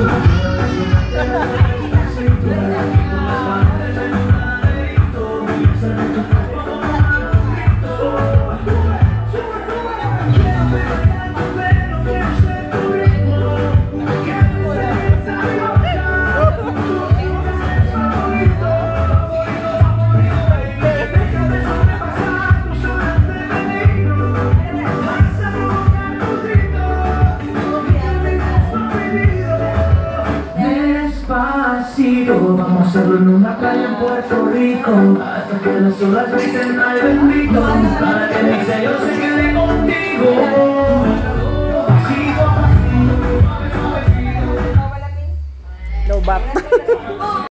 Vamos a hacerlo en una playa en Puerto Rico, hasta que las olas griten ay bendito, para que mi sello se quede contigo. No back.